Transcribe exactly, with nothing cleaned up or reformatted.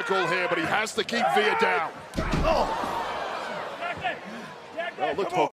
methodical here, but he has to keep Veer down. Oh, Oh, look,